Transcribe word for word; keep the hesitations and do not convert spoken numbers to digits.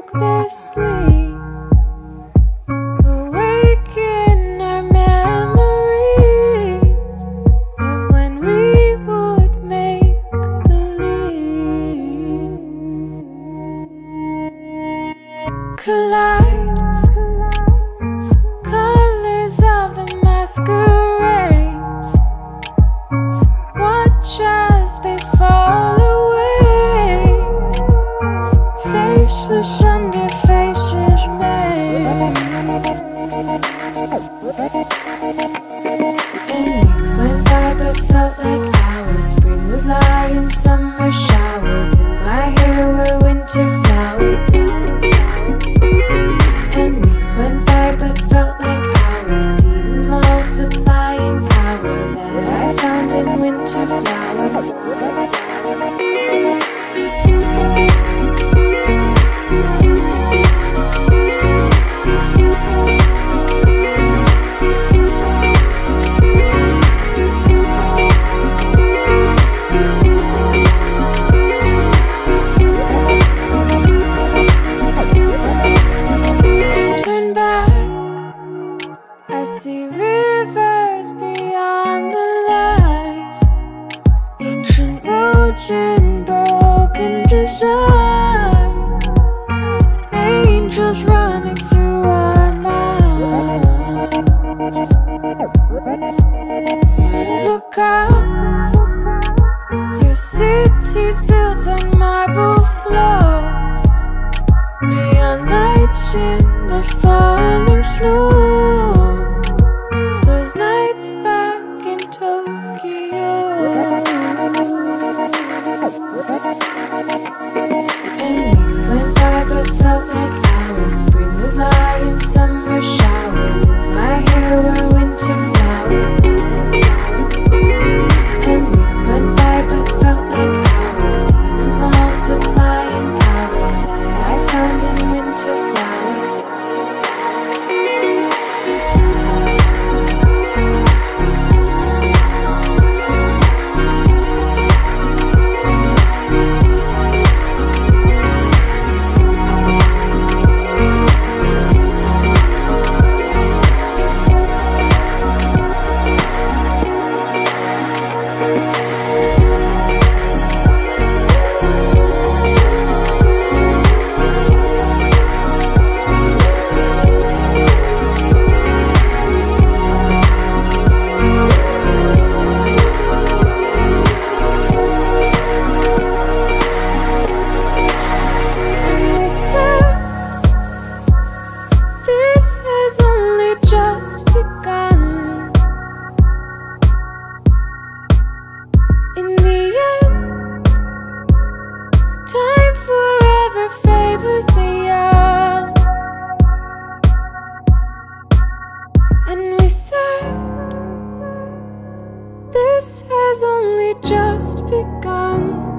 broke their sleep, awaken our memories of when we would make believe. Collide, colors of the masquerade. Watch as they fall away, faceless under faces made. And weeks went by but felt like hours. Spring would lie in summer showers. In my hair were winter flowers. And weeks went by but felt like hours. Seasons multiplying power that I found in winter flowers. I see rivers beyond the light, ancient roads in broken design, angels running through our minds. Look up, your city's built on marble floors, neon lights in the falling snow. Those nights back in Tokyo. And weeks went by but felt like hours. Spring would lie in summer showers. In my hair were winter flowers. And weeks went by but felt like hours. Seasons multiplying power that I found in winter flowers. In the end, time forever favors the young. And we said, this has only just begun.